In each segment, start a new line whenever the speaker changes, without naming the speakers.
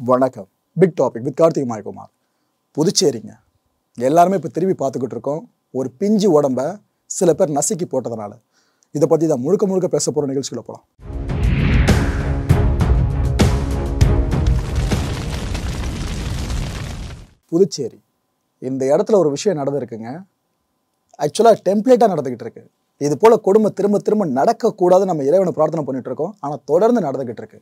வணக்கம். Big topic with Karthik Mayakumar. புதுச்சேரிங்க எல்லாருமே இப்போ திரும்பி பார்த்துக்கிட்டு இருக்கோம். ஒரு பிஞ்சு உடம்ப சில பேர் நசுக்கி போட்டதுனால இதை பற்றி தான் முழுக்க பேச போகிற நிகழ்ச்சிகளை போகலாம். புதுச்சேரி இந்த இடத்துல ஒரு விஷயம் நடந்திருக்குங்க. ஆக்சுவலாக டெம்ப்ளேட்டாக நடந்துக்கிட்டு இருக்கு. இது போல் கொடுமை திரும்ப நடக்கக்கூடாது நம்ம இறைவனை பிரார்த்தனை பண்ணிட்டு இருக்கோம். ஆனால் தொடர்ந்து நடந்துக்கிட்டு இருக்கு.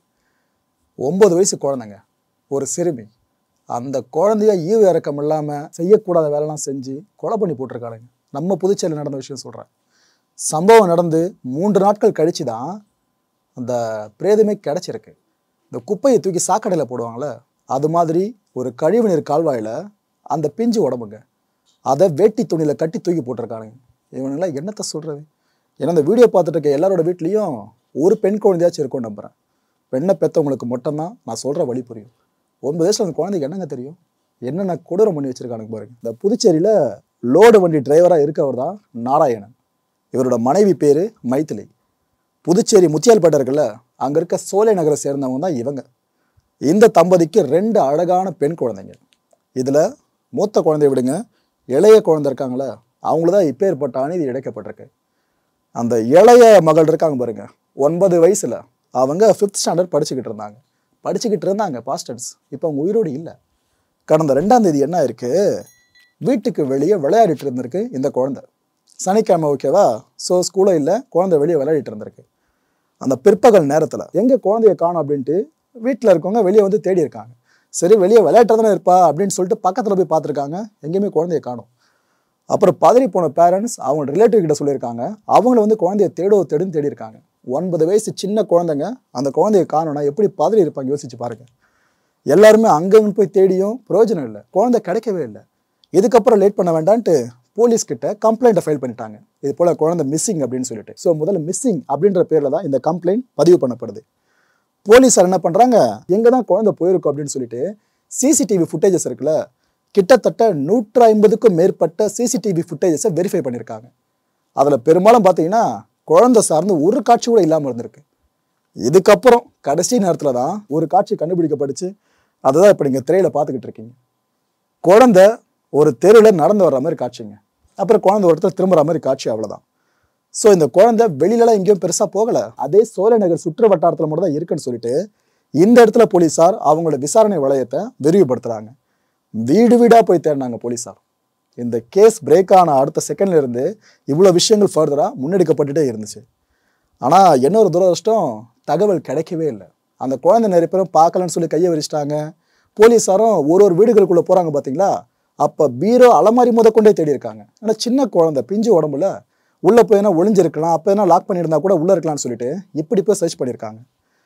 9 வயசு குழந்தைங்க, ஒரு சிறுமி, அந்த குழந்தைய ஈவு இறக்கம் இல்லாமல் செய்யக்கூடாத வேலைலாம் செஞ்சு கொலை பண்ணி போட்டிருக்காளுங்க. நம்ம புதுச்சேரியில் நடந்த விஷயம் சொல்கிறேன். சம்பவம் நடந்து 3 நாட்கள் கழித்து தான் அந்த பிரேதமே கிடச்சிருக்கு. இந்த குப்பையை தூக்கி சாக்கடையில் போடுவாங்களே, அது மாதிரி ஒரு கழிவுநீர் கால்வாயில் அந்த பிஞ்சு உடம்புங்க, அதை வேட்டி துணியில் கட்டி தூக்கி போட்டிருக்கானுங்க. இவனுங்களாம் என்னத்தை சொல்கிறது? ஏன்னா இந்த வீடியோ பார்த்துட்டு இருக்க எல்லாரோட வீட்லேயும் ஒரு பெண் குழந்தையாச்சும் இருக்கும் நம்புகிறேன். பெண்ணை பெற்றவங்களுக்கு மட்டும்தான் நான் சொல்கிற வழி புரியும். 9 வயசில் அந்த குழந்தைக்கு என்னங்க தெரியும்? என்னென்ன கொடூரம் பண்ணி வச்சுருக்கானுங்க பாருங்க. இந்த புதுச்சேரியில் லோடு வண்டி டிரைவராக இருக்கவர் தான் நாராயணன். இவரோட மனைவி பேர் மைத்திலி. புதுச்சேரி முத்தியால்பேட்டை இருக்குல்ல, அங்கே இருக்க சோலை நகரை சேர்ந்தவங்க தான் இவங்க. இந்த தம்பதிக்கு 2 அழகான பெண் குழந்தைங்க. இதில் மூத்த குழந்தைய விடுங்க, இளைய குழந்தை இருக்காங்களே, அவங்கள தான் இப்போ ஏற்பட்ட அநீதி இழைக்கப்பட்டிருக்கு. அந்த இளைய மகள் இருக்காங்க பாருங்க, 9 வயசில் அவங்க 5th ஸ்டாண்டர்ட் படிச்சுக்கிட்டு இருந்தாங்க பாஸ்டர்ஸ். இப்போ அவங்க உயிரோடு இல்லை. கடந்த 2ஆம் தேதி என்ன ஆயிருக்கு, வீட்டுக்கு வெளியே விளையாடிட்டு இருந்திருக்கு இந்த குழந்தை. சனிக்கிழமை ஓகேவா, ஸோ ஸ்கூலும் இல்லை, குழந்தை வெளியே விளையாடிட்டு இருந்திருக்கு. அந்த பிற்பகல் நேரத்தில் எங்கே குழந்தைய காணும் அப்படின்ட்டு வீட்டில் இருக்கவங்க வெளியே வந்து தேடி இருக்காங்க. சரி, வெளியே விளையாட்டுறதானே இருப்பா அப்படின்னு சொல்லிட்டு பக்கத்தில் போய் பார்த்துருக்காங்க, எங்கேயுமே குழந்தைய காணும். அப்புறம் பதறி போன பேரண்ட்ஸ் அவங்க ரிலேட்டிவ் கிட்ட சொல்லியிருக்காங்க, அவங்கள வந்து குழந்தைய தேடுன்னு தேடி இருக்காங்க. 9 வயசு சின்ன குழந்தைங்க, அந்த குழந்தைய காணோன்னா எப்படி பதறி இருப்பாங்க யோசிச்சு பாருங்க. எல்லாருமே அங்கன்னு போய் தேடியும் பிரயோஜனம் இல்லை, குழந்தை கிடைக்கவே இல்லை. இதுக்கப்புறம் லேட் பண்ண வேண்டான்ட்டு போலீஸ்கிட்ட கம்ப்ளைண்ட்டை ஃபைல் பண்ணிட்டாங்க. இது போல் குழந்தை மிஸ்ஸிங் அப்படின்னு சொல்லிட்டு. ஸோ முதல்ல மிஸ்ஸிங் அப்படின்ற பேரில் தான் இந்த கம்ப்ளைண்ட் பதிவு பண்ணப்படுது. போலீஸார் என்ன பண்ணுறாங்க, எங்கே தான் குழந்தை போயிருக்கும் அப்படின்னு சொல்லிட்டு சிசிடிவி ஃபுட்டேஜஸ் இருக்குல்ல, கிட்டத்தட்ட 150க்கும் மேற்பட்ட சிசிடிவி ஃபுட்டேஜஸை வெரிஃபை பண்ணியிருக்காங்க. அதில் பெரும்பாலும் பார்த்தீங்கன்னா குழந்தை சார்ந்து ஒரு காட்சி கூட இல்லாமல் இருந்திருக்கு. இதுக்கப்புறம் கடைசி நேரத்தில் தான் ஒரு காட்சி கண்டுபிடிக்கப்பட்டுச்சு. அதை தான் இப்போ நீங்கள் திரையில் பார்த்துக்கிட்டு இருக்கீங்க. குழந்தை ஒரு தெருவில் நடந்து வர்ற மாதிரி காட்சிங்க. அப்புறம் குழந்தை ஒரு இடத்துல திரும்புகிற மாதிரி காட்சி, அவ்வளோதான். ஸோ இந்த குழந்தை வெளியிலலாம் எங்கேயும் பெருசாக போகலை, அதே சோலை நகர் சுற்று வட்டாரத்தில் மட்டும் தான் இருக்குன்னு சொல்லிட்டு இந்த இடத்துல போலீஸார் அவங்களோட விசாரணை வளையத்தை விரிவுபடுத்துகிறாங்க. வீடு வீடாக போய் தேடினாங்க போலீஸார். இந்த கேஸ் பிரேக் ஆன அடுத்த செகண்ட்ல இருந்து இவ்வளோ விஷயங்கள் ஃபர்தராக முன்னெடுக்கப்பட்டுட்டே இருந்துச்சு. ஆனால் என்ன ஒரு துரதிர்ஷ்டம், தகவல் கிடைக்கவே இல்லை. அந்த குழந்தை நிறைய பேரும் பார்க்கலன்னு சொல்லி கையை விரிச்சிட்டாங்க. போலீஸாரும் ஒரு வீடுகளுக்குள்ளே போகிறாங்க பார்த்தீங்களா, அப்போ பீரோ அலமாரி கொண்டே தேடி இருக்காங்க. ஆனால் சின்ன குழந்தை பிஞ்சு உடம்புல உள்ளே போய் என்ன ஒளிஞ்சிருக்கலாம், அப்போ என்ன லாக் பண்ணியிருந்தா கூட உள்ளே இருக்கலாம்னு சொல்லிட்டு இப்படி போய் சர்ச் பண்ணியிருக்காங்க.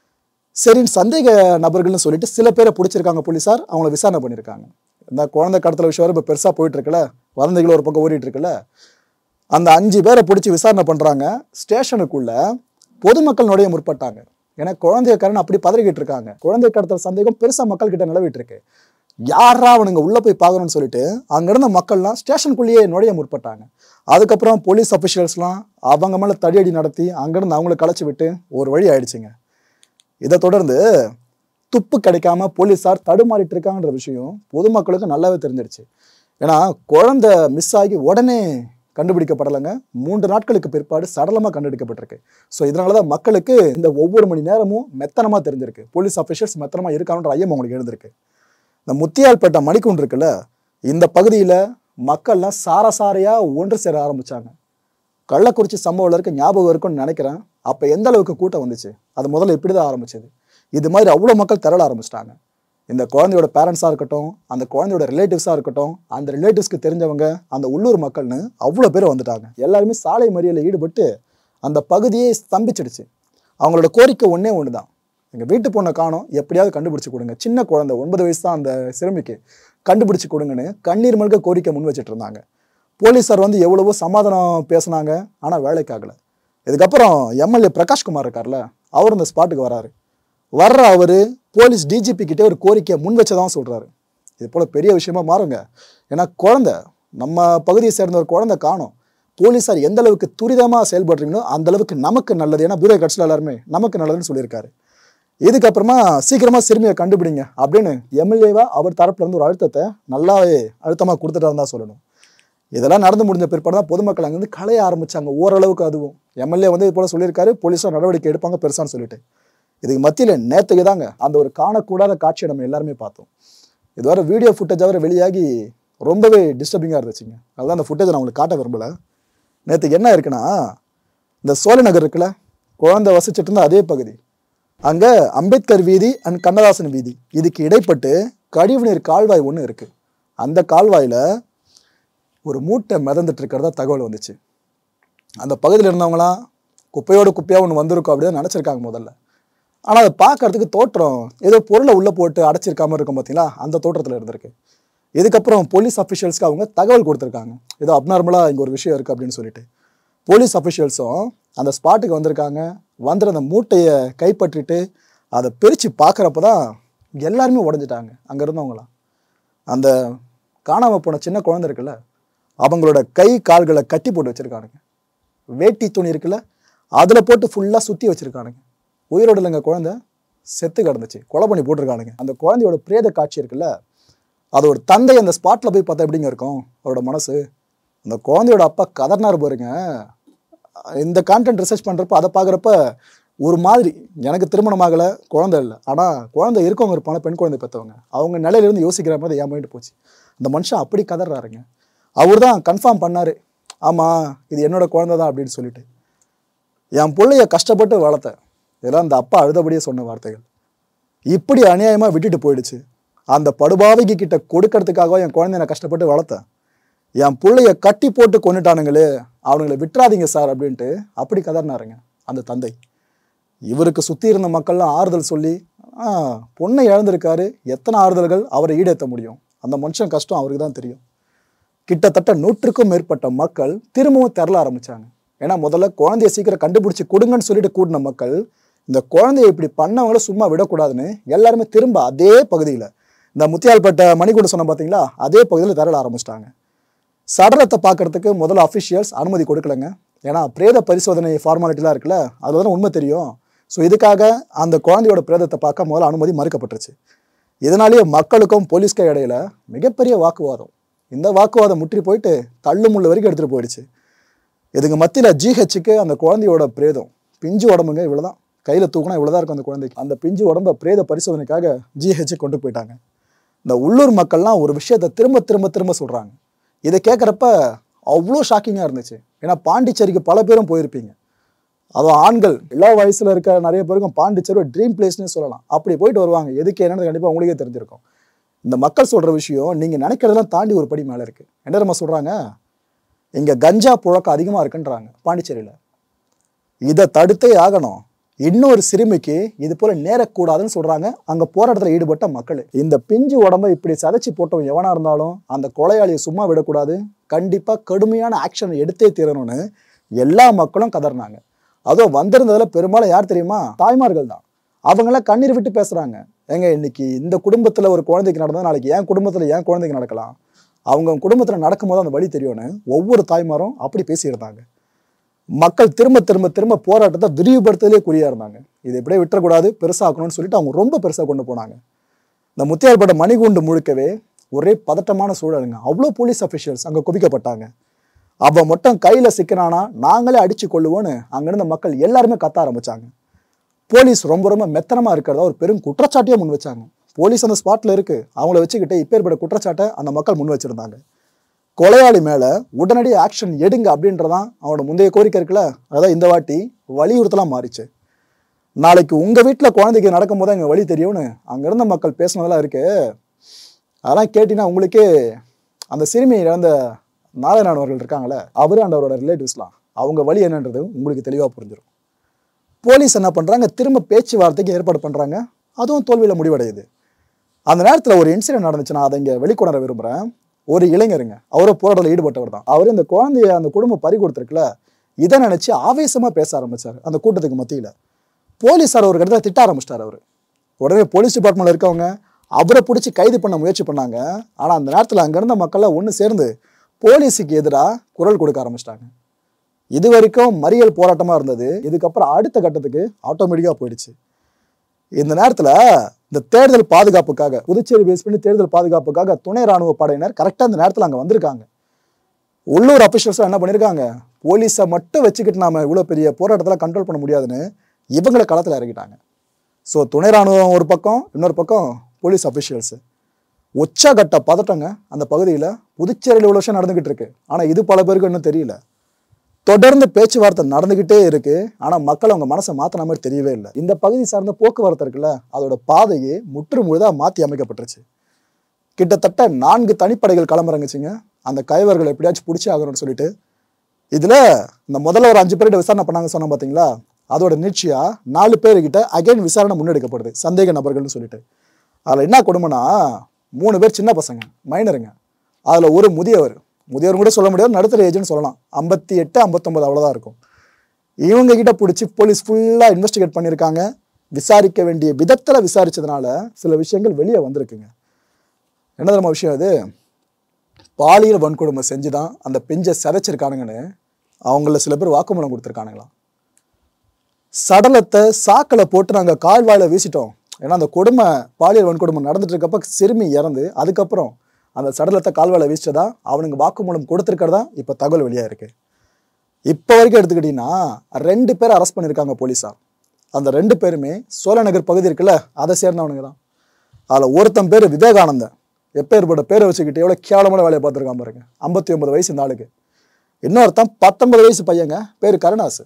சரின்னு சந்தேக நபர்கள்னு சொல்லிட்டு சில பேரை பிடிச்சிருக்காங்க போலீஸார், அவங்கள விசாரணை பண்ணியிருக்காங்க. இந்த குழந்தை கடத்தல விஷயம் இப்போ பெருசாக போயிட்டு இருக்குல்ல, வதந்திகள் ஒரு பக்கம் ஓடிட்டு இருக்குல்ல, அந்த 5 பேரை பிடிச்சி விசாரணை பண்ணுறாங்க. ஸ்டேஷனுக்குள்ள பொதுமக்கள் நுழைய முற்பட்டாங்க. ஏன்னா குழந்தையக்காரன் அப்படி பதறிக்கிட்டு இருக்காங்க. குழந்தை கடத்தல் சந்தேகம் பெருசாக மக்கள் கிட்ட நிலவிட்டு இருக்கு. யாரா அவனுங்க உள்ளே போய் பார்க்கணும்னு சொல்லிட்டு அங்கிருந்த மக்கள்லாம் ஸ்டேஷனுக்குள்ளேயே நுழைய முற்பட்டாங்க. அதுக்கப்புறம் போலீஸ் அஃபிஷியல்ஸ்லாம் அவங்க மேலே தடியடி நடத்தி அங்கிருந்து அவங்கள கலைச்சி விட்டு ஒரு வழி ஆயிடுச்சுங்க. இதை தொடர்ந்து துப்பு கிடைக்காம போலீஸார் தடுமாறிட்டு இருக்காங்கன்ற விஷயம் பொதுமக்களுக்கு நல்லாவே தெரிஞ்சிருச்சு. ஏன்னா குழந்தை மிஸ் ஆகி உடனே கண்டுபிடிக்கப்படலைங்க, 3 நாட்களுக்கு பிற்பாடு சடலமாக கண்டுபிடிக்கப்பட்டிருக்கு. ஸோ இதனால தான் மக்களுக்கு இந்த ஒவ்வொரு மணி நேரமும் மெத்தனமாக தெரிஞ்சிருக்கு, போலீஸ் அஃபிஷியல்ஸ் மெத்தனமாக இருக்காங்கன்ற ஐயம் அவங்களுக்கு எழுந்திருக்கு. இந்த முத்தியால்பேட்டை மணிக்குண்டு இருக்குல்ல, இந்த பகுதியில் மக்கள்லாம் சாரையாக ஒன்று சேர ஆரம்பித்தாங்க. கள்ளக்குறிச்சி சம்பவம் இருக்க ஞாபகம் இருக்குன்னு நினைக்கிறேன். அப்போ எந்த அளவுக்கு கூட்டம் வந்துச்சு, அது முதல்ல இப்படி தான் ஆரம்பிச்சது. இது மாதிரி அவ்வளோ மக்கள் திரள ஆரம்பிச்சிட்டாங்க. இந்த குழந்தையோட பேரண்ட்ஸாக இருக்கட்டும், அந்த குழந்தையோட ரிலேட்டிவ்ஸாக இருக்கட்டும், அந்த ரிலேட்டிவ்ஸ்க்கு தெரிஞ்சவங்க, அந்த உள்ளூர் மக்கள்னு அவ்வளோ பேர் வந்துட்டாங்க. எல்லாருமே சாலை மறியலில் ஈடுபட்டு அந்த பகுதியே ஸ்தம்பிச்சிடுச்சு. அவங்களோட கோரிக்கை ஒன்றே ஒன்று தான், எங்கள் வீட்டு பொண்ணை காணோம், எப்படியாவது கண்டுபிடிச்சி கொடுங்க. சின்ன குழந்தை 9 வயசு தான் அந்த சிறுமிக்கு, கண்டுபிடிச்சி கொடுங்கன்னு கண்ணீர் மல்க கோரிக்கை முன் வச்சுட்டு இருந்தாங்க. போலீஸார் வந்து எவ்வளவோ சமாதானம் பேசினாங்க, ஆனால் வேலைக்காகலை. இதுக்கப்புறம் எம்எல்ஏ பிரகாஷ்குமார் இருக்கார்ல, அவர் இந்த ஸ்பாட்டுக்கு வர்ற அவர் போலீஸ் டிஜிபி கிட்டே ஒரு கோரிக்கையை முன் வச்சதான் சொல்கிறாரு. இது போல் பெரிய விஷயமா மாறுங்க. ஏன்னா குழந்தை, நம்ம பகுதியை சேர்ந்த ஒரு குழந்தை காணும், போலீஸார் எந்த அளவுக்கு துரிதமாக செயல்படுறீங்களோ அந்த அளவுக்கு நமக்கு நல்லது. ஏன்னா பியூரோ கட்சியில் எல்லாருமே நமக்கு நல்லதுன்னு சொல்லியிருக்காரு. இதுக்கப்புறமா சீக்கிரமா சிறுமியை கண்டுபிடிங்க அப்படின்னு எம்எல்ஏவா அவர் தரப்புல இருந்து ஒரு அழுத்தத்தை நல்லாவே அழுத்தமா கொடுத்துட்டாருன்னு தான் சொல்லணும். இதெல்லாம் நடந்து முடிஞ்ச பிற்பாடு தான் பொதுமக்கள் அங்கேருந்து களைய ஆரம்பிச்சாங்க ஓரளவுக்கு. அதுவும் எம்எல்ஏ வந்து இது போல சொல்லியிருக்காரு, போலீஸார் நடவடிக்கை எடுப்பாங்க பெருசான்னு சொல்லிட்டு. இதுக்கு மத்தியில் நேற்றுக்கு தாங்க அந்த ஒரு காணக்கூடாத காட்சியை நம்ம எல்லாருமே பார்த்தோம். இது வர வீடியோ ஃபுட்டேஜ் வர வெளியாகி ரொம்பவே டிஸ்டர்பிங்காக இருந்துச்சுங்க. அதுதான் அந்த ஃபுட்டேஜை நான் உங்களுக்கு காட்ட விரும்பலை. நேற்றுக்கு என்ன இருக்குன்னா, இந்த சோழ நகர் இருக்குல்ல, குழந்தை வசிச்சுட்டு இருந்த அதே பகுதி, அங்கே அம்பேத்கர் வீதி அண்ட் கண்ணதாசன் வீதி இதுக்கு இடைப்பட்டு கழிவுநீர் கால்வாய் ஒன்று இருக்குது. அந்த கால்வாயில் ஒரு மூட்டை மிதந்துட்டு இருக்கிறதா தகவல் வந்துச்சு. அந்த பகுதியில் இருந்தவங்களாம் குப்பையோட குப்பையாக ஒன்று வந்திருக்கும் அப்படின்னு நினச்சிருக்காங்க முதல்ல. ஆனால் அதை பார்க்கறதுக்கு தோற்றம் ஏதோ பொருளை உள்ளே போட்டு அடைச்சிருக்காம இருக்கும் பார்த்தீங்களா, அந்த தோற்றத்தில் இருந்திருக்கு. இதுக்கப்புறம் போலீஸ் அஃபிஷியல்ஸ்க்கு அவங்க தகவல் கொடுத்துருக்காங்க, ஏதோ அப்நார்மலாக இங்கே ஒரு விஷயம் இருக்குது அப்படின்னு சொல்லிட்டு. போலீஸ் அஃபிஷியல்ஸும் அந்த ஸ்பாட்டுக்கு வந்திருக்காங்க. வந்துட்டு அந்த மூட்டையை கைப்பற்றிட்டு அதை பிரித்து பார்க்குறப்ப தான் எல்லாருமே உடஞ்சிட்டாங்க அங்கே இருந்தவங்களாம். அந்த காணாமல் போன சின்ன குழந்தை இருக்குல்ல, அவங்களோட கை கால்களை கட்டி போட்டு வச்சுருக்கானுங்க. வேட்டி துணி இருக்குல்ல, அதில் போட்டு ஃபுல்லாக சுற்றி வச்சுருக்கானுங்க. உயிரோடு இல்லைங்க, குழந்தை செத்து கிடந்துச்சு, கொலை பண்ணி போட்டிருக்கானுங்க. அந்த குழந்தையோட பிரேத காட்சி இருக்குல்ல, அதோட தந்தை அந்த ஸ்பாட்டில் போய் பார்த்தா எப்படிங்க இருக்கும் அவரோட மனசு. அந்த குழந்தையோட அப்பா கதர்னார் பாருங்க. இந்த கான்டென்ட் ரிசர்ச் பண்ணுறப்ப அதை பார்க்குறப்ப ஒரு மாதிரி, எனக்கு திருமணமாகலை, குழந்தை இல்லை, ஆனால் குழந்தை இருக்கவங்க இருப்பாங்க, பெண் குழந்தை பெற்றவங்க, அவங்க நிலையிலேருந்து யோசிக்கிற மாதிரி என் மைண்டு போச்சு. அந்த மனுஷன் அப்படி கதறாருங்க. அவர் தான் கன்ஃபார்ம் பண்ணார், ஆமாம் இது என்னோட குழந்தை தான் அப்படின்னு சொல்லிட்டு. என் பிள்ளைய கஷ்டப்பட்டு வளர்த்தேன், இதெல்லாம் அந்த அப்பா அழுதபடியே சொன்ன வார்த்தைகள். இப்படி அநியாயமாக விட்டுட்டு போயிடுச்சு. அந்த படுபாவைக்கு கிட்ட கொடுக்கறதுக்காக என் குழந்தைய நான் கஷ்டப்பட்டு வளர்த்தேன், என் பிள்ளைய கட்டி போட்டு கொண்டுட்டானுங்களே, அவனுங்களை விட்டுறாதீங்க சார் அப்படின்ட்டு அப்படி கதறினாருங்க அந்த தந்தை. இவருக்கு சுற்றி இருந்த மக்கள்லாம் ஆறுதல் சொல்லி, பொண்ணை இழந்திருக்காரு, எத்தனை ஆறுதல்கள் அவரை ஈடேற்ற முடியும், அந்த மனுஷன் கஷ்டம் அவருக்கு தான் தெரியும். கிட்டத்தட்ட 100க்கும் மேற்பட்ட மக்கள் திரும்பவும் திரள ஆரம்பிச்சாங்க. ஏன்னா முதல்ல குழந்தைய சீக்கிரம் கண்டுபிடிச்சி கொடுங்கன்னு சொல்லிட்டு கூடின மக்கள் இந்த குழந்தைய இப்படி பண்ணவங்கள சும்மா விடக்கூடாதுன்னு எல்லாருமே திரும்ப அதே பகுதியில், இந்த முத்தியால்பேட்டை மணிக்கூண்டு சொன்ன பார்த்தீங்களா, அதே பகுதியில் திரள ஆரம்பிச்சிட்டாங்க. சடலத்தை பார்க்கறதுக்கு முதல்ல அஃபிஷியல்ஸ் அனுமதி கொடுக்கலங்க. ஏன்னா பிரேத பரிசோதனை ஃபார்மாலிட்டிலாம் இருக்குல்ல, அது வந்து உண்மை தெரியும். ஸோ இதுக்காக அந்த குழந்தையோட பிரேதத்தை பார்க்க முதல்ல அனுமதி மறுக்கப்பட்டுருச்சு. இதனாலேயே மக்களுக்கும் போலீஸ்க்கும் இடையில மிகப்பெரிய வாக்குவாதம். இந்த வாக்குவாதம் முற்றி போயிட்டு தள்ளுமுள்ள வரைக்கும் எடுத்துகிட்டு போயிடுச்சு. இதுக்கு மத்தியில் ஜிஹெச்சுக்கு அந்த குழந்தையோட பிரேதம், பிஞ்சு உடம்புங்க இவ்வளோதான், கையில் தூக்கினா இவ்வளோதான் இருக்கும் அந்த குழந்தைக்கு, அந்த பிஞ்சு உடம்ப பிரேத பரிசோதனைக்காக ஜிஹெச்சுக்கு கொண்டு போயிட்டாங்க. இந்த உள்ளூர் மக்கள்லாம் ஒரு விஷயத்தை திரும்ப திரும்ப திரும்ப சொல்கிறாங்க. இதை கேட்குறப்ப அவ்வளோ ஷாக்கிங்காக இருந்துச்சு. ஏன்னா பாண்டிச்சேரிக்கு பல பேரும் போயிருப்பீங்க, அதுவும் ஆண்கள், எல்லா வயசில் இருக்க நிறைய பேருக்கும் பாண்டிச்சேரி ட்ரீம் பிளேஸ்னு சொல்லலாம். அப்படி போயிட்டு வருவாங்க. எதுக்கு என்னன்னு கண்டிப்பாக உங்களுக்கே தெரிஞ்சிருக்கும். இந்த மக்கள் சொல்கிற விஷயம் நீங்கள் நினைக்கிறதெல்லாம் தாண்டி ஒரு படி மேலே இருக்குது. என்ன நம்ம சொல்கிறாங்க, இங்கே கஞ்சா புழக்கம் அதிகமாக இருக்குன்றாங்க பாண்டிச்சேரியில். இதை தடுத்தே ஆகணும், இன்னொரு சிறுமிக்கு இது போல் நேரக்கூடாதுன்னு சொல்கிறாங்க அங்கே போராட்டத்தில் ஈடுபட்ட மக்கள். இந்த பிஞ்சு உடம்பை இப்படி சதைச்சி போட்டவன் எவனாக இருந்தாலும் அந்த கொலையாளியை சும்மா விடக்கூடாது, கண்டிப்பாக கடுமையான ஆக்ஷன் எடுத்தே தீரணும்னு எல்லா மக்களும் கதறினாங்க. அதுவும் வந்திருந்ததில் பெரும்பாலும் யார் தெரியுமா, தாய்மார்கள் தான். அவங்களாம் கண்ணீர் விட்டு பேசுகிறாங்க. ஏங்க இன்னைக்கு இந்த குடும்பத்தில் ஒரு குழந்தைக்கு நடந்தால் நாளைக்கு என் குடும்பத்தில் என் குழந்தைக்கு நடக்கலாம், அவங்க குடும்பத்தில் நடக்கும்போது அந்த வழி தெரியும்னு ஒவ்வொரு தாய்மாரும் அப்படி பேசியிருந்தாங்க. மக்கள் திரும்ப திரும்ப திரும்ப போராட்டத்தை விரிவுபடுத்துறதுலே குறியா இருந்தாங்க. இதை இப்படியே விட்டுறக்கூடாது, பெருசாக்கணும்னு சொல்லிட்டு அவங்க ரொம்ப பெருசாக கொண்டு போனாங்க. இந்த முத்தியால்பேட்டை மணிக்கூண்டு முழுக்கவே ஒரே பதட்டமான சூழலுங்க. அவ்வளோ போலீஸ் அஃபிஷியல்ஸ் அங்கே குவிக்கப்பட்டாங்க. அவன் மட்டும் கையில் சிக்கினானா நாங்களே அடிச்சு கொள்ளுவோன்னு அங்கிருந்த மக்கள் எல்லாருமே கத்த ஆரம்பிச்சாங்க. போலீஸ் ரொம்ப ரொம்ப மெத்தனமாக இருக்கிறதா ஒரு பெரும் குற்றச்சாட்டையே முன் வச்சாங்க. போலீஸ் அந்த ஸ்பாட்டில் இருக்கு, அவங்கள வச்சுக்கிட்டு இப்பேற்பட்ட குற்றச்சாட்டை அந்த மக்கள் முன் வச்சிருந்தாங்க. கொலையாளி மேலே உடனடி ஆக்ஷன் எடுங்க அப்படின்றதான் அவனோட முந்தைய கோரிக்கை இருக்குல்ல, அதான் இந்த வாட்டி வலியுறுத்தலாம் மாறிச்சு. நாளைக்கு உங்கள் வீட்டில் குழந்தைக்கு நடக்கும்போது எங்கள் வழி தெரியும்னு அங்கேருந்த மக்கள் பேசினதெல்லாம் இருக்கு. அதெல்லாம் கேட்டிங்கன்னா உங்களுக்கே அந்த சிறுமி இழந்த நாராயணன் அவர்கள் இருக்காங்களே, அவரு அண்ட் அவரோட ரிலேட்டிவ்ஸ்லாம் அவங்க வழி என்னன்றது உங்களுக்கு தெளிவாக புரிஞ்சிடும். போலீஸ் என்ன பண்ணுறாங்க, திரும்ப பேச்சுவார்த்தைக்கு ஏற்பாடு பண்ணுறாங்க, அதுவும் தோல்வியில் முடிவடையுது. அந்த நேரத்தில் ஒரு இன்சிடென்ட் நடந்துச்சு, நான் அதை இங்கே வெளிக்கொணர விரும்புகிறேன். ஒரு இளைஞருங்க, அவரை போராட்டத்தில் ஈடுபட்டவர் தான். அவர் இந்த குழந்தைய அந்த குடும்பம் பறி கொடுத்துருக்குல, இதை நினச்சி ஆவேசமாக பேச ஆரம்பித்தார் அந்த கூட்டத்துக்கு மத்தியில். போலீஸார் ஒரு இடத்துல திட்ட ஆரம்பிச்சிட்டார் அவர். உடனே போலீஸ் டிபார்ட்மெண்ட்டில் இருக்கவங்க அவரை பிடிச்சி கைது பண்ண முயற்சி பண்ணாங்க. ஆனால் அந்த நேரத்தில் அங்கேருந்த மக்கள்லாம் ஒன்று சேர்ந்து போலீஸுக்கு எதிராக குரல் கொடுக்க ஆரம்பிச்சிட்டாங்க. இது வரைக்கும் மறியல் போராட்டமாக இருந்தது, இதுக்கப்புறம் அடுத்த கட்டத்துக்கு ஆட்டோமேட்டிக்காக போயிடுச்சு. இந்த நேரத்துல இந்த தேர்தல் பாதுகாப்புக்காக புதுச்சேரி பேஸ் பண்ணி தேர்தல் பாதுகாப்புக்காக துணை ராணுவ படையினர் கரெக்டா இந்த நேரத்துல அங்க வந்திருக்காங்க. உள்ளூர் அபிஷியல்ஸ் என்ன பண்ணிருக்காங்க, போலீஸை மட்டும் வச்சுக்கிட்டு நாம இவ்வளவு பெரிய போராட்டத்துல கண்ட்ரோல் பண்ண முடியாதுன்னு இவங்களை களத்துல இறக்கிட்டாங்க. ஸோ துணை ராணுவம் ஒரு பக்கம், இன்னொரு பக்கம் போலீஸ் அபிஷியல்ஸ். உச்சகட்ட பதட்டங்க அந்த பகுதியில். புதுச்சேரியில் இவ்வளோ விஷயம் நடந்துகிட்டு இருக்கு, ஆனால் இது பல பேருக்கு இன்னும் தெரியல. தொடர்ந்து பேச்சுவார்த்தை நடந்துகிட்டே இருக்கு, ஆனால் மக்கள் அவங்க மனசை மாற்றின மாதிரி தெரியவே இல்லை. இந்த பகுதி சார்ந்த போக்குவரத்து இருக்குல்ல, அதோட பாதையே முற்று முழுதாக மாற்றி அமைக்கப்பட்டுருச்சு. கிட்டத்தட்ட 4 தனிப்படைகள் களமிறங்குச்சுங்க அந்த கைவர்களை எப்படியாச்சும் பிடிச்சி ஆகணும்னு சொல்லிட்டு. இதில் இந்த முதல்ல ஒரு 5 பேர்கிட்ட விசாரணை பண்ணாங்க சொன்னோம் பார்த்தீங்களா, அதோட நீட்சியா 4 பேர்கிட்ட அகைன் விசாரணை முன்னெடுக்கப்படுது சந்தேக நபர்கள்னு சொல்லிட்டு. அதில் என்ன கொடுமைனா 3 பேர் சின்ன பசங்க, மைனருங்க. அதில் ஒரு முதியவர் கூட சொல்ல முடியாது, நடுத்தர ஏஜ்னு சொல்லலாம், 58 59 அவ்வளோதான் இருக்கும். இவங்க கிட்ட பிடிச்சி போலீஸ் ஃபுல்லாக இன்வெஸ்டிகேட் பண்ணியிருக்காங்க. விசாரிக்க வேண்டிய விதத்தில் விசாரிச்சதுனால சில விஷயங்கள் வெளியே வந்திருக்குங்க. என்ன தெரியுமா விஷயம் அது, பாலியல் வன்கொடுமை செஞ்சு தான் அந்த பெஞ்சை சிதைச்சிருக்கானுங்கன்னு அவங்கள சில பேர் வாக்குமூலம் கொடுத்துருக்கானுங்களாம். சடலத்தை சாக்கில் போட்டு நாங்கள் கால்வாயில் வீசிட்டோம். ஏன்னா அந்த கொடுமை, பாலியல் வன்கொடுமை நடந்துட்டு இருக்கப்ப சிறுமி இறந்து அதுக்கப்புறம் அந்த சடலத்தை கால்வாயில் வீசிட்டதா அவனுங்க வாக்குமூலம் கொடுத்துருக்கிறதா இப்போ தகவல் வெளியாக இருக்கு. இப்போ வரைக்கும் எடுத்துக்கிட்டீங்கன்னா 2 பேரை அரெஸ்ட் பண்ணியிருக்காங்க போலீஸார். அந்த 2 பேருமே சோழநகர் பகுதி இருக்குல்ல, அதை சேர்ந்தவனுங்க தான். அதில் ஒருத்தன் பேர் விவேகானந்தன், எப்பேற்பட்ட பேரை வச்சுக்கிட்டு எவ்வளோ கேவலமான வேலையை பார்த்துருக்கான் பாருங்க, 59 வயசு இந்த ஆளுக்கு. இன்னொருத்தன் 19 வயசு பையங்க, பேர் கருணாசு.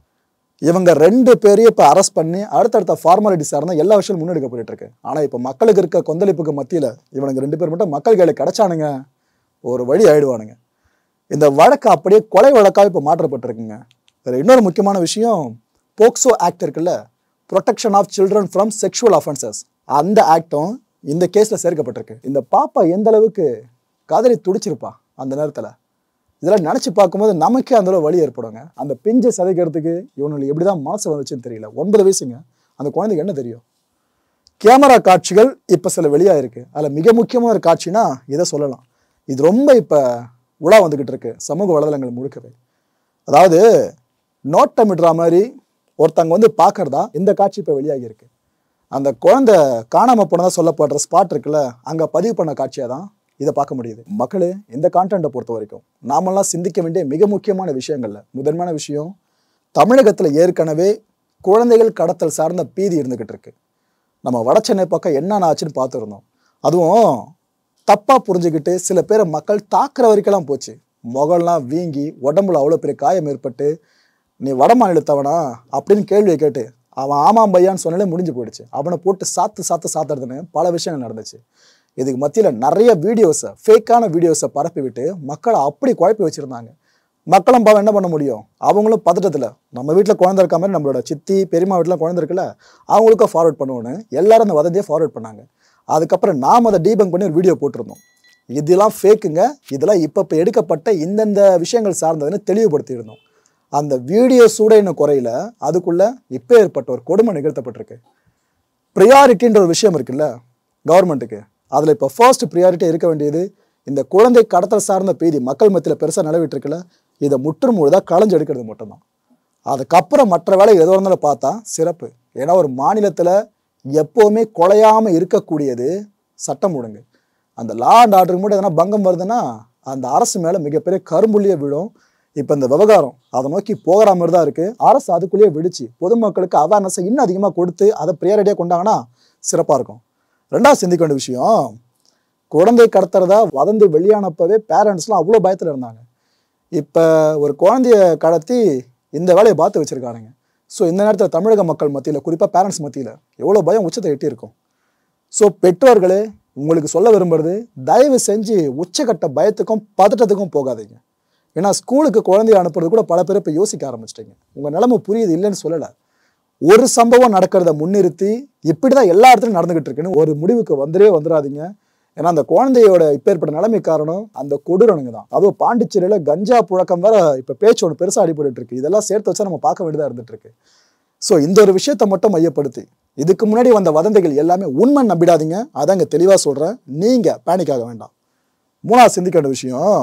இவங்க 2 பேரையும் இப்போ அரெஸ்ட் பண்ணி அடுத்தடுத்த ஃபார்மாலிட்டி சார்ந்த எல்லா விஷயமும் முன்னெடுக்கப்பட்டு இருக்கு. ஆனால் இப்போ மக்களுக்கு இருக்க கொந்தளிப்புக்கு மத்தியில் இவனுங்க 2 பேர் மட்டும் மக்கள் கையில் கிடைச்சானுங்க, ஒரு வழி ஆயிடுவானுங்க. இந்த வழக்கு அப்படியே கொலை வழக்காக இப்போ மாற்றப்பட்டிருக்குங்க. வேறு இன்னொரு முக்கியமான விஷயம், போக்சோ ஆக்ட் இருக்குல்ல, protection of children from sexual offences, அந்த ஆக்டும் இந்த கேஸில் சேர்க்கப்பட்டிருக்கு. இந்த பாப்பா எந்த அளவுக்கு கதறி துடிச்சிருப்பா அந்த நேரத்தில், இதெல்லாம் நினச்சி பார்க்கும்போது நமக்கே அந்தளவு வலி ஏற்படுங்க. அந்த பிஞ்சை சதைக்கிறதுக்கு இவனுக்கு எப்படி தான் மனசு வந்துச்சுன்னு தெரியல. 9 வயசுங்க அந்த குழந்தைக்கு என்ன தெரியும். கேமரா காட்சிகள் இப்போ சில வெளியாக இருக்குது. அதில் மிக முக்கியமான ஒரு காட்சினா இதை சொல்லலாம். இது ரொம்ப இப்போ உலா வந்துக்கிட்டு இருக்கு சமூக வலைதளங்கள் முழுக்கவே. அதாவது நோட்டமிடுற மாதிரி ஒருத்தங்க வந்து பார்க்கறதா இந்த காட்சி இப்போ வெளியாகி இருக்கு. அந்த குழந்தை காணாமல் போனதாக சொல்லப்படுற ஸ்பாட் இருக்குல்ல, அங்கே பதிவு பண்ண காட்சியாக தான் இதை பார்க்க முடியுது. மக்களே, இந்த கான்டென்ட்டை பொறுத்த வரைக்கும் நாமெல்லாம் சிந்திக்க வேண்டிய மிக முக்கியமான விஷயங்கள்ல முதன்மையான விஷயம், தமிழகத்தில் ஏற்கனவே குழந்தைகள் கடத்தல் சார்ந்த பீதி இருந்துகிட்டு இருக்கு. நம்ம வடசென்னை பக்கம் என்னென்ன ஆச்சுன்னு பார்த்துருந்தோம். அதுவும் தப்பாக புரிஞ்சுக்கிட்டு சில பேரை மக்கள் தாக்குற வரைக்கெல்லாம் போச்சு. முகம்லாம் வீங்கி உடம்புல அவ்வளோ பெரிய காயம் ஏற்பட்டு, நீ வட மாநிலத்தவனா அப்படின்னு கேள்வியை கேட்டு அவன் ஆமாம் பையான்னு சொன்னாலே முடிஞ்சு போயிடுச்சு. அவனை போட்டு சாத்துறதுன்னு பல விஷயங்கள் நடந்துச்சு. இதுக்கு மத்தியில் நிறைய வீடியோஸை, ஃபேக்கான வீடியோஸை பரப்பி விட்டு மக்களை அப்படி குழப்பி வச்சுருந்தாங்க. மக்களும் பாவம் என்ன பண்ண முடியும், அவங்களும் பதட்டத்தில் நம்ம வீட்டில் குழந்தை இருக்க மாதிரி நம்மளோட சித்தி பெரியம்மா வீட்டில் குழந்தை இருக்குல்ல, அவங்களுக்கும் ஃபார்வர்ட் பண்ணுவோன்னு எல்லாரும் அந்த வதந்தியை ஃபார்வர்ட் பண்ணாங்க. அதுக்கப்புறம் நாம் அதை டீபங்க் பண்ணி ஒரு வீடியோ போட்டிருந்தோம். இதெல்லாம் ஃபேக்குங்க, இதெல்லாம் இப்போ எடுக்கப்பட்ட இந்தந்த விஷயங்கள் சார்ந்ததுன்னு தெளிவுபடுத்தியிருந்தோம். அந்த வீடியோ சூட இன்னும் குறையில, அதுக்குள்ளே இப்போ ஏற்பட்ட ஒரு கொடுமை நிகழ்த்தப்பட்டிருக்கு. ப்ரியாரிட்டின்ற ஒரு விஷயம் இருக்குல்ல கவர்மெண்ட்டுக்கு, அதில் இப்போ ஃபர்ஸ்ட் ப்ரியாரிட்டி இருக்க வேண்டியது இந்த குழந்தை கடத்தல் சார்ந்த பீதி மக்கள் மத்தியில் பெருசாக நிலவிட்டு இருக்குல்ல, இதை முற்றுமுழுதாக களைஞ்சு எடுக்கிறது மட்டும்தான். அதுக்கப்புறம் மற்ற வேலை எதோ இருந்தாலும் பார்த்தா சிறப்பு. ஏன்னா ஒரு மாநிலத்தில் எப்போவுமே குலையாமல் இருக்கக்கூடியது சட்டம் ஒழுங்கு. அந்த லா அண்ட் ஆர்டருக்கு மட்டும் எதனா பங்கம் வருதுன்னா அந்த அரசு மேலே மிகப்பெரிய கரும்புள்ளியே விழும். இப்போ இந்த விவகாரம் அதை நோக்கி போகிற மாதிரி தான் இருக்குது. அரசு அதுக்குள்ளேயே விடுச்சு பொதுமக்களுக்கு அவேர்னஸை இன்னும் அதிகமாக கொடுத்து அதை ப்ரியாரிட்டியாக கொண்டாங்கன்னா சிறப்பாக இருக்கும். 2வது சிந்திக்க வேண்டிய விஷயம், குழந்தை கடத்துறதா வதந்தி வெளியானப்பவே பேரண்ட்ஸ்லாம் அவ்வளோ பயத்தில் இருந்தாங்க. இப்போ ஒரு குழந்தைய கடத்தி இந்த வேலையை பார்த்து வச்சுருக்கானுங்க. ஸோ இந்த நேரத்தில் தமிழக மக்கள் மத்தியில், குறிப்பாக பேரண்ட்ஸ் மத்தியில் எவ்வளோ பயம் உச்சத்தை எட்டியிருக்கும். ஸோ பெற்றோர்களே, உங்களுக்கு சொல்ல விரும்புறது, தயவு செஞ்சு உச்சக்கட்ட பயத்துக்கும் பதட்டத்துக்கும் போகாதீங்க. ஏன்னா ஸ்கூலுக்கு குழந்தைய அனுப்புறது கூட பல பேர் இப்போ யோசிக்க ஆரம்பிச்சிட்டிங்க. உங்கள் நிலைமை புரியுது, இல்லைன்னு சொல்லலை. ஒரு சம்பவம் நடக்கிறத முன்னிறுத்தி இப்படி தான் எல்லா இடத்துலையும் நடந்துகிட்டு இருக்குன்னு ஒரு முடிவுக்கு வந்துடாதீங்க. ஏன்னா அந்த குழந்தையோட இப்போ ஏற்பட்ட நிலைமை காரணம் அந்த கொடூரனுங்க தான். அதுவும் பாண்டிச்சேரியில் கஞ்சா புழக்கம் வேற இப்போ பேச்சு ஒன்று பெருசாக அடிபட்டு இருக்கு. இதெல்லாம் சேர்த்து வச்சா நம்ம பார்க்க வேண்டியதாக இருந்துட்டு இருக்கு. ஸோ இந்த ஒரு விஷயத்தை மட்டும் மையப்படுத்தி இதுக்கு முன்னாடி வந்த வதந்திகள் எல்லாமே உண்மை நம்பிடாதீங்க. அதான் இங்கே தெளிவாக சொல்கிறேன், நீங்கள் பேனிக் ஆக வேண்டாம். 3வது சிந்திக்க வேண்டிய விஷயம்,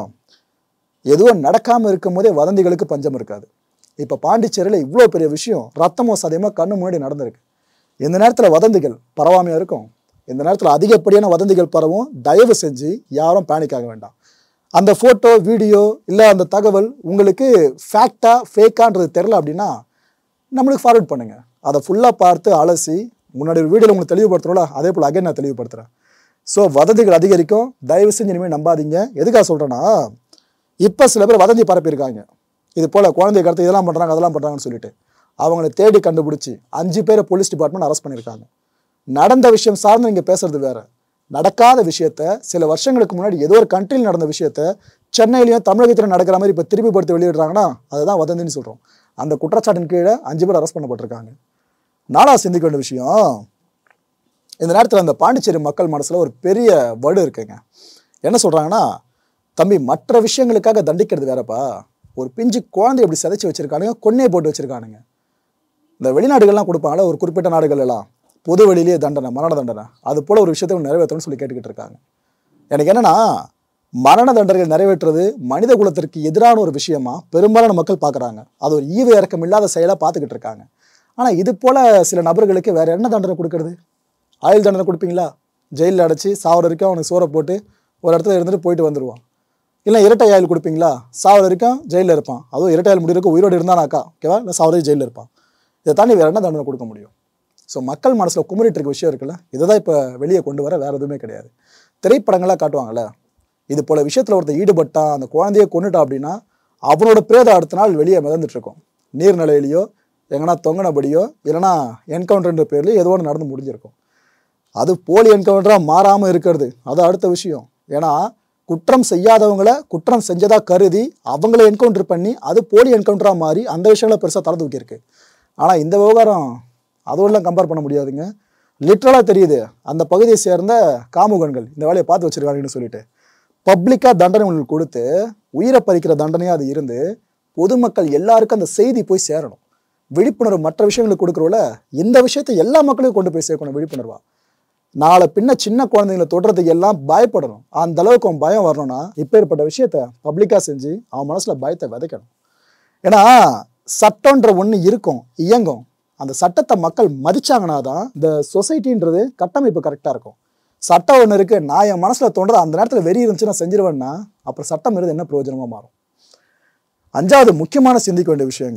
எதுவும் நடக்காமல் இருக்கும் போதே வதந்திகளுக்கு பஞ்சம் இருக்காது. இப்போ பாண்டிச்சேரியில் இவ்வளோ பெரிய விஷயம் ரத்தமோ சதயமோ கண்ணு முன்னாடி நடந்திருக்கு. இந்த நேரத்தில் வதந்திகள் பரவாமையாக இருக்கும். இந்த நேரத்தில் அதிகப்படியான வதந்திகள் பரவும். தயவு செஞ்சு யாரும் பேனிக் ஆக வேண்டாம். அந்த ஃபோட்டோ வீடியோ இல்லை அந்த தகவல் உங்களுக்கு ஃபேக்டா ஃபேக்கான்றது தெரில அப்படின்னா நம்மளுக்கு ஃபார்வர்ட் பண்ணுங்கள். அதை ஃபுல்லாக பார்த்து அலசி முன்னாடி ஒரு வீடியோவில் உங்களுக்கு தெளிவுபடுத்துகிறோம்ல, அதே போல் அகைன் நான் தெளிவுபடுத்துகிறேன். ஸோ வதந்திகள் அதிகரிக்கும். தயவு செஞ்சு இனிமேல் நம்பாதீங்க. எதுக்காக சொல்கிறேன்னா, இப்போ சில பேர் வதந்தி பரப்பியிருக்காங்க. இது போல் குழந்தைய கடத்து இதெல்லாம் பண்ணுறாங்க அதெல்லாம் பண்ணுறாங்கன்னு சொல்லிட்டு அவங்கள தேடி கண்டுபிடிச்சி 5 பேரை போலீஸ் டிபார்ட்மெண்ட் அரெஸ்ட் பண்ணியிருக்காங்க. நடந்த விஷயம் சார்ந்து நீங்கள் பேசுறது வேற, நடக்காத விஷயத்த சில வருஷங்களுக்கு முன்னாடி ஏதோ ஒரு கண்ட்ரியில் நடந்த விஷயத்த சென்னையிலையும் தமிழகத்திலும் நடக்கிற மாதிரி இப்போ திருப்பி படுத்து வெளியிடுறாங்கன்னா அதுதான் வதந்தின்னு சொல்கிறோம். அந்த குற்றச்சாட்டின் கீழே 5 பேர் அரெஸ்ட் பண்ணப்பட்டிருக்காங்க. நாளாக சிந்திக்க வேண்டிய விஷயம், இந்த நேரத்தில் அந்த பாண்டிச்சேரி மக்கள் மனசில் ஒரு பெரிய வடு இருக்குங்க. என்ன சொல்கிறாங்கன்னா, தம்பி மற்ற விஷயங்களுக்காக தண்டிக்கிறது வேறப்பா, ஒரு பிஞ்சு குழந்தை எப்படி சிதைச்சி வச்சுருக்கானுங்க, கொன்னே போட்டு வச்சுருக்கானுங்க. இந்த வெளிநாடுகள்லாம் கொடுப்பாங்களே ஒரு குறிப்பிட்ட நாடுகள் எல்லாம் பொது வெளியிலேயே தண்டனை, மரண தண்டனை, அது போல் ஒரு விஷயத்தை நிறைவேற்றணும்னு சொல்லி கேட்டுக்கிட்டு இருக்காங்க. எனக்கு என்னென்னா, மரண தண்டனைகள் நிறைவேற்றுறது மனித குலத்திற்கு எதிரான ஒரு விஷயமா பெரும்பாலான மக்கள் பார்க்குறாங்க. அது ஒரு ஈவு இறக்கம் இல்லாத செயலாக பார்த்துக்கிட்டு இருக்காங்க. ஆனால் இது போல் சில நபர்களுக்கு வேறு என்ன தண்டனை கொடுக்கறது? ஆயுள் தண்டனை கொடுப்பீங்களா? ஜெயிலில் அடைச்சி சாவர வரைக்கும் அவனுக்கு சோறை போட்டு ஒரு இடத்துல இருந்துட்டு போயிட்டு வந்துடுவான். இல்லை இரட்டை ஆயுள் கொடுப்பீங்களா? சாவர வரைக்கும் ஜெயிலில் இருப்பான். அதுவும் இரட்டை ஆயுள் முடிவுக்கு உயிரோடு இருந்தானாக்கா ஓகேவா, இல்லை சாவர ஜெயிலில் இருப்பான். இதை தாண்டி வேறு என்ன தண்டனை கொடுக்க முடியும்? ஸோ மக்கள் மனசில் குமரிட்டு இருக்க விஷயம் இருக்குல்ல, இதை தான் இப்போ வெளியே கொண்டு வர, வேறு எதுவுமே கிடையாது. திரைப்படங்களாக காட்டுவாங்கள்ல, இது போல் விஷயத்தில் ஒருத்தர் ஈடுபட்டான், அந்த குழந்தைய கொண்டுட்டான் அப்படின்னா அவனோட பிரேதம் அடுத்த நாள் வெளியே மிதந்துட்டுருக்கும். நீர்நிலையிலையோ எங்கன்னா தொங்கினபடியோ இல்லைனா என்கவுண்டர்ன்ற பேர்லேயே ஏதோ ஒன்று நடந்து முடிஞ்சிருக்கும். அது போலி என்கவுண்டராக மாறாமல் இருக்கிறது அது அடுத்த விஷயம். ஏன்னா குற்றம் செய்யாதவங்களை குற்றம் செஞ்சதாக கருதி அவங்கள என்கவுண்டர் பண்ணி அது போலி என்கவுண்டராக மாறி அந்த விஷயங்களை பெருசாக தலை தூக்கியிருக்கு. ஆனால் இந்த விவகாரம் அதோடலாம் கம்பேர் பண்ண முடியாதுங்க. லிட்ரலாக தெரியுது அந்த பகுதியை சேர்ந்த காமுகன்கள் இந்த வேலையை பார்த்து வச்சுருக்காங்கன்னு சொல்லிட்டு பப்ளிக்காக தண்டனை உங்களுக்கு கொடுத்து உயிரை பறிக்கிற தண்டனையாக அது இருந்து பொதுமக்கள் எல்லாருக்கும் அந்த செய்தி போய் சேரணும். விழிப்புணர்வு மற்ற விஷயங்களுக்கு கொடுக்குறோல, இந்த விஷயத்தை எல்லா மக்களையும் கொண்டு போய் சேர்க்கணும் விழிப்புணர்வா. நாளை பின்ன சின்ன குழந்தைங்களை தொடுறதுக்கு எல்லாம் பயப்படணும். அந்த அளவுக்கு அவன் பயம் வரணும்னா இப்போ ஏற்பட்ட விஷயத்த பப்ளிக்காக செஞ்சு அவன் மனசில் பயத்தை விதைக்கணும். ஏன்னா சட்டம்ன்ற ஒன்று இருக்கும், இயங்கும். அந்த சட்டத்தை மக்கள் மதிச்சாங்கன்னா தான் இந்த சொசைட்டின்றது கட்டமைப்பு கரெக்டாக இருக்கும். சட்டம் ஒன்று இருக்குது, நான் என் மனசில் தோன்ற அந்த நேரத்தில் வெறி இருந்துச்சு நான் செஞ்சிருவேன்னா அப்புறம் சட்டம் இருந்து என்ன பிரயோஜனமாக மாறும்? 5வது முக்கியமான சிந்திக்க வேண்டிய விஷயங்க,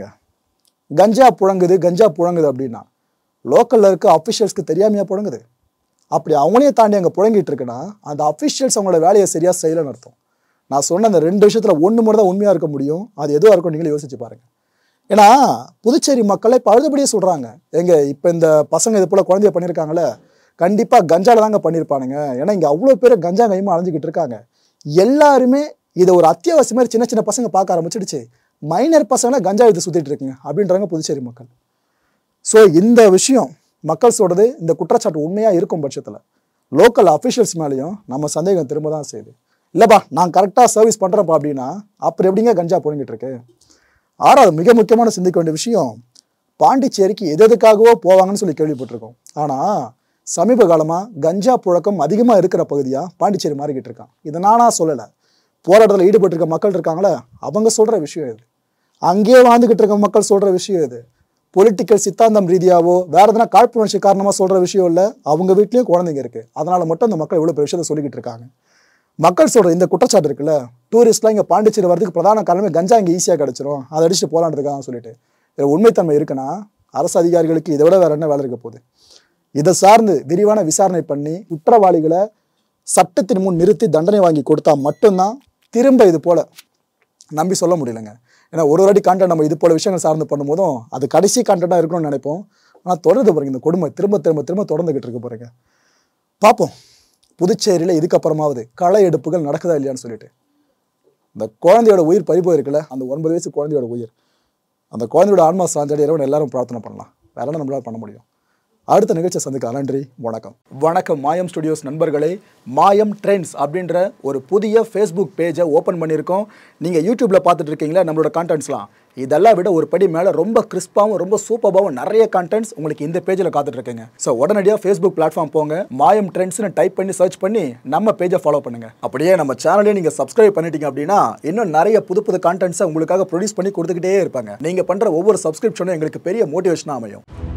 கஞ்சா புழங்குது அப்படின்னா லோக்கலில் இருக்க அஃபிஷியல்ஸ்க்கு தெரியாமையாக புழங்குது. அப்படி அவங்களையே தாண்டி அங்கே புழங்கிட்டு இருக்குன்னா அந்த அஃபிஷியல்ஸ் அவங்களோட வேலையை சரியாக செய்யலைன்னு அர்த்தம். நான் சொன்ன அந்த 2 விஷயத்தில் ஒன்று மட்டும் தான் உண்மையாக இருக்க முடியும். அது எதுவாக இருக்கும் நீங்களே யோசிச்சு பாருங்கள். ஏன்னா புதுச்சேரி மக்களை பழுதுபடியே சொல்கிறாங்க, இப்போ இந்த பசங்க இது போல் குழந்தைய பண்ணியிருக்காங்களே கண்டிப்பாக கஞ்சாவில் தாங்க பண்ணியிருப்பானுங்க. ஏன்னா இங்கே அவ்வளோ பேர் கஞ்சா கைமா அலைஞ்சிக்கிட்டு இருக்காங்க. எல்லாருமே இதை ஒரு அத்தியாவசிய மாதிரி சின்ன சின்ன பசங்க பார்க்க ஆரம்பிச்சிடுச்சு. மைனர் பசங்களை கஞ்சா எடுத்து சுற்றிட்டு இருக்குங்க அப்படின்றாங்க புதுச்சேரி மக்கள். ஸோ இந்த விஷயம் மக்கள் சொல்கிறது, இந்த குற்றச்சாட்டு உண்மையாக இருக்கும் பட்சத்தில் லோக்கல் அஃபிஷியல்ஸ் மேலேயும் நம்ம சந்தேகம் திரும்ப தான் செய்யுது. இல்லைப்பா நான் கரெக்டாக சர்வீஸ் பண்ணுறப்பா அப்படின்னா அப்புறம் எப்படிங்க கஞ்சா போய்கிட்டு இருக்கு? 6வது மிக முக்கியமான சிந்திக்க வேண்டிய விஷயம், பாண்டிச்சேரிக்கு எதுக்காகவோ போவாங்கன்னு சொல்லி கேள்விப்பட்டிருக்கோம். ஆனால் சமீப காலமாக கஞ்சா புழக்கம் அதிகமாக இருக்கிற பகுதியாக பாண்டிச்சேரி மாறிக்கிட்டு இருக்கான். இதை நானாக சொல்லலை, போராட்டத்தில் ஈடுபட்டிருக்க மக்கள் இருக்காங்களே அவங்க சொல்கிற விஷயம் இது. அங்கேயே வாழ்ந்துக்கிட்டு இருக்க மக்கள் சொல்கிற விஷயம் இது. பொலிட்டிக்கல் சித்தாந்தம் ரீதியாவோ வேறு எதனா காழ்ப்புணர்ச்சி காரணமாக சொல்கிற விஷயம் இல்லை. அவங்க வீட்லேயும் குழந்தைங்க இருக்குது, அதனால் மட்டும் இந்த மக்கள் இவ்வளோ பெரிய விஷயத்தை சொல்லிக்கிட்டு இருக்காங்க. மக்கள் சொல்கிற இந்த குற்றச்சாட்டு இருக்குல்ல, டூரிஸ்ட்லாம் இங்கே பாண்டிச்சேரி வரதுக்கு பிரதான காரணமே கஞ்சா இங்கே ஈஸியாக கிடச்சிரும், அதை அடிச்சுட்டு போகலான்றதுக்காக சொல்லிட்டு இதில் உண்மைத்தன்மை இருக்குன்னா அரசு அதிகாரிகளுக்கு இதை விட வேறு என்ன வேலை இருக்க போகுது? இதை சார்ந்து விரிவான விசாரணை பண்ணி குற்றவாளிகளை சட்டத்தின் முன் நிறுத்தி தண்டனை வாங்கி கொடுத்தா மட்டும்தான் திரும்ப இது போல் நம்பி சொல்ல முடியலைங்க. ஏன்னா ஒரு வாட்டி கான்டென்ட் நம்ம இது போல விஷயங்கள் சார்ந்து பண்ணும்போதும் அது கடைசி கான்டென்ட்டாக இருக்கணும்னு நினைப்போம். ஆனால் தொடர்ந்து பாருங்க, இந்த கொடுமை திரும்ப திரும்ப திரும்ப தொடர்ந்துகிட்டு இருக்க போகிறீங்க. பார்ப்போம் புதுச்சேரியில் இதுக்கப்புறமாவது களை எடுப்புகள் நடக்குதா இல்லையான்னு சொல்லிட்டு. இந்த குழந்தையோட உயிர் பறிபோய் இருக்குல்ல, அந்த 9 வயசு குழந்தையோட உயிர், அந்த குழந்தையோட ஆன்மா சாஞ்சடி இரவு எல்லாரும் பிரார்த்தனை பண்ணலாம். வேற என்ன நம்மளால் பண்ண முடியும்? அடுத்த நிகழ்ச்சியை சந்திக்கலாம். நன்றி, வணக்கம். மாயம் ஸ்டுடியோஸ் நண்பர்களே, மாயம் ட்ரெண்ட்ஸ் அப்படின்ற ஒரு புதிய ஃபேஸ்புக் பேஜை ஓப்பன் பண்ணியிருக்கோம். நீங்கள் யூடியூப்பில் பார்த்துட்டு இருக்கீங்களா நம்மளோட கான்டென்ட்ஸ்லாம், இதெல்லாம் விட ஒரு படி மேலே ரொம்ப கிறிஸ்பாகவும் ரொம்ப சூப்பராகவும் நிறைய கான்டென்ட்ஸ் உங்களுக்கு இந்த பேஜில் காத்துட்ருக்குங்க. ஸோ உடனடியாக ஃபேஸ்புக் பிளாட்ஃபார்ம் போங்க, மாயம் ட்ரெண்ட்ஸ்னு டைப் பண்ணி சர்ச் பண்ணி நம்ம பேஜை ஃபாலோ பண்ணுங்கள். அப்படியே நம்ம சேனலே நீங்கள் சப்ஸ்கிரைப் பண்ணிட்டீங்க அப்படின்னா இன்னும் நிறைய புது புது கான்டென்ட்ஸை உங்களுக்காக ப்ரொடியூஸ் பண்ணி கொடுத்துக்கிட்டே இருப்பாங்க. நீங்கள் பண்ணுற ஒவ்வொரு சப்ஸ்கிரிப்ஷனும் எங்களுக்கு பெரிய மோட்டிவேஷனாக அமையும்.